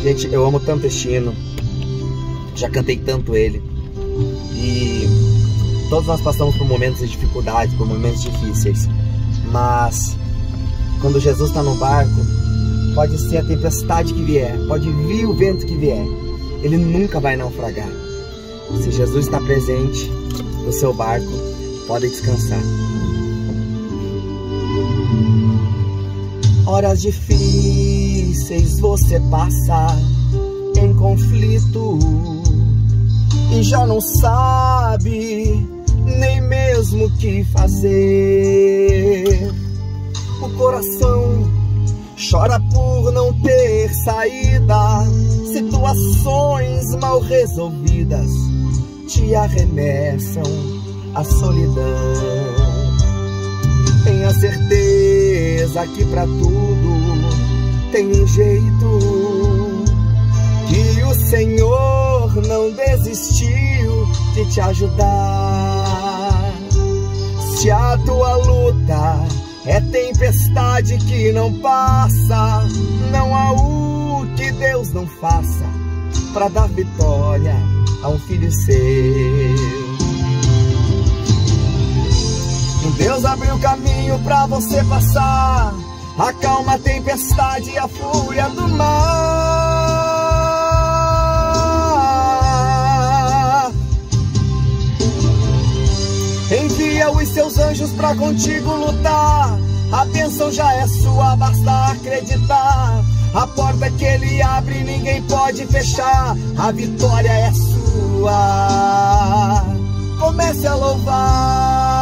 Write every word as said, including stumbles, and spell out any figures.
Gente, eu amo tanto este hino, já cantei tanto ele, e todos nós passamos por momentos de dificuldade, por momentos difíceis, mas quando Jesus está no barco, pode ser a tempestade que vier, pode vir o vento que vier, ele nunca vai naufragar. Se Jesus está presente no seu barco, pode descansar. Horas difíceis você passa em conflito e já não sabe nem mesmo o que fazer. O coração chora por não ter saída, situações mal resolvidas te arremessam à solidão. Tenha certeza que pra tudo tem um jeito, que o Senhor não desistiu de te ajudar. Se a tua luta é tempestade que não passa, não há o que Deus não faça pra dar vitória a um filho seu. Deus abriu caminho pra você passar, acalma a tempestade e a fúria do mar. Envia os seus anjos pra contigo lutar, a bênção já é sua, basta acreditar. A porta que ele abre ninguém pode fechar, a vitória é sua. Comece a louvar.